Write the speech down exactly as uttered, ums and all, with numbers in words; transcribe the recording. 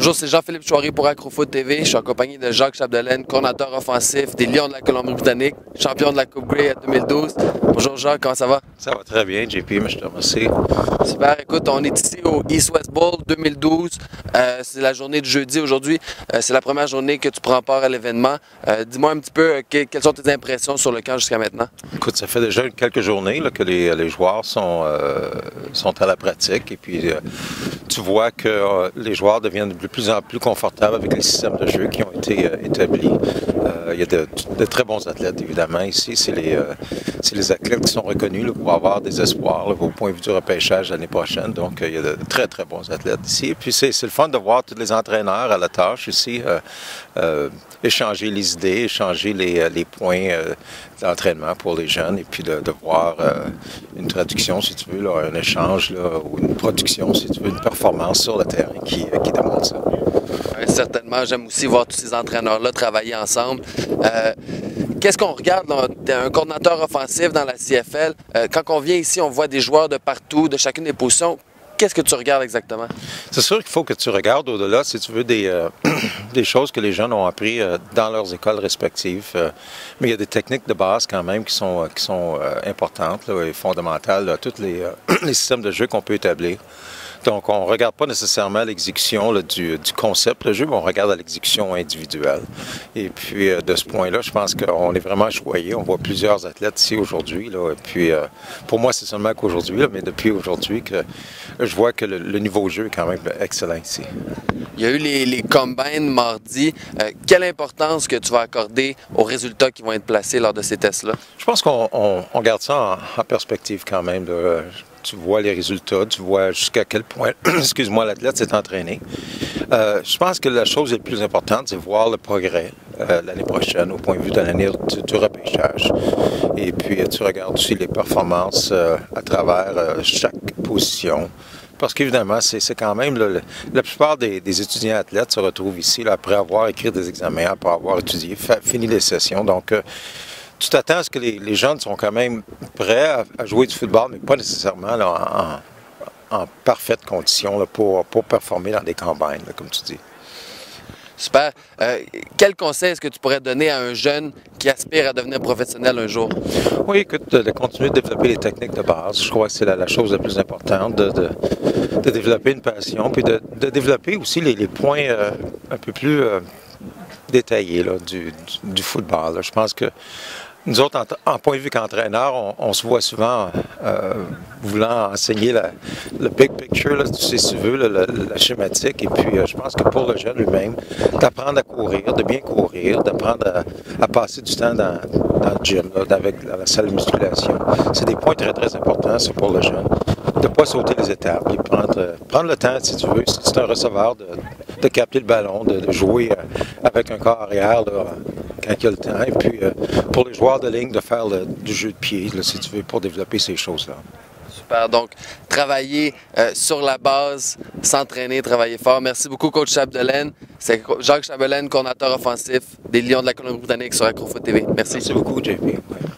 Bonjour, c'est Jean-Philippe Chouari pour Acrofoot T V. Je suis en compagnie de Jacques Chapdelaine, coordinateur offensif des Lions de la Colombie-Britannique, champion de la Coupe Grey deux mille douze. Bonjour Jacques, comment ça va? Ça va très bien, J P, mais je te remercie. Super, écoute, on est ici au East-West Bowl deux mille douze. Euh, c'est la journée de jeudi aujourd'hui. Euh, c'est la première journée que tu prends part à l'événement. Euh, dis-moi un petit peu, euh, que, quelles sont tes impressions sur le camp jusqu'à maintenant? Écoute, ça fait déjà quelques journées là, que les, les joueurs sont, euh, sont à la pratique et puis euh, tu vois que euh, les joueurs deviennent de plus en plus confortables avec les systèmes de jeu qui ont été euh, établis. Euh, il y a de, de très bons athlètes, évidemment. Ici, c'est les, euh, c'est les athlètes qui sont reconnus là, pour avoir des espoirs là, au point de vue du repêchage l'année prochaine. Donc, euh, il y a de très, très bons athlètes ici. Et puis, c'est le fun de voir tous les entraîneurs à la tâche ici, euh, euh, échanger les idées, échanger les, les points euh, d'entraînement pour les jeunes et puis de, de voir euh, une traduction, si tu veux, là, un échange là, ou une production, si tu veux, une performance sur le terrain qui, qui démontre ça. Oui, certainement, j'aime aussi voir tous ces entraîneurs-là travailler ensemble. Euh, Qu'est-ce qu'on regarde d'un coordinateur offensif dans la C F L? Euh, quand on vient ici, on voit des joueurs de partout, de chacune des positions. Qu'est-ce que tu regardes exactement? C'est sûr qu'il faut que tu regardes au-delà, si tu veux, des, euh, des choses que les jeunes ont appris euh, dans leurs écoles respectives. Euh, mais il y a des techniques de base quand même qui sont, qui sont euh, importantes là, et fondamentales à tous les, euh, les systèmes de jeu qu'on peut établir. Donc, on ne regarde pas nécessairement l'exécution du, du concept de jeu, mais on regarde à l'exécution individuelle. Et puis, euh, de ce point-là, je pense qu'on est vraiment choyé. On voit plusieurs athlètes ici aujourd'hui. Et puis, euh, pour moi, c'est seulement qu'aujourd'hui, mais depuis aujourd'hui, que je vois que le, le niveau de jeu est quand même excellent ici. Il y a eu les, les combines mardi. Euh, quelle importance que tu vas accorder aux résultats qui vont être placés lors de ces tests-là? Je pense qu'on on, on garde ça en, en perspective quand même. Là. Tu vois les résultats, tu vois jusqu'à quel point, excuse-moi, l'athlète s'est entraîné. Euh, je pense que la chose la plus importante, c'est voir le progrès euh, l'année prochaine au point de vue de l'année du, du repêchage. Et puis, tu regardes aussi les performances euh, à travers euh, chaque position. Parce qu'évidemment, c'est quand même, là, le, la plupart des, des étudiants athlètes se retrouvent ici là, après avoir écrit des examens, après avoir étudié, fait, fini les sessions. Donc, euh, tu t'attends à ce que les, les jeunes sont quand même prêts à, à jouer du football, mais pas nécessairement là, en, en parfaite condition là, pour, pour performer dans des campagnes, là, comme tu dis. Super. Euh, quel conseil est-ce que tu pourrais donner à un jeune qui aspire à devenir professionnel un jour? Oui, écoute, de, de continuer de développer les techniques de base. Je crois que c'est la, la chose la plus importante, de, de, de développer une passion, puis de, de développer aussi les, les points euh, un peu plus euh, détaillés là, du, du, du football. Là. Je pense que nous autres, en, en point de vue qu'entraîneur, on, on se voit souvent euh, voulant enseigner la, le big picture, là, si tu veux, là, la, la schématique. Et puis, euh, je pense que pour le jeune lui-même, d'apprendre à courir, de bien courir, d'apprendre à, à passer du temps dans, dans le gym, là, avec dans la salle de musculation, c'est des points très, très importants, ça, pour le jeune. De ne pas sauter les étapes, puis prendre, euh, prendre le temps, si tu veux, si c'est un receveur, de, de capter le ballon, de, de jouer euh, avec un corps arrière, là, quand il y a le temps. Et puis, euh, pour les joueurs de ligne, de faire le, du jeu de pied, là, si tu veux, pour développer ces choses-là. Super. Donc, travailler euh, sur la base, s'entraîner, travailler fort. Merci beaucoup, coach Chapdelaine. C'est Jacques Chapdelaine, coordinateur offensif des Lions de la Colombie-Britannique sur Acrofoot T V. Merci. Merci beaucoup, J P.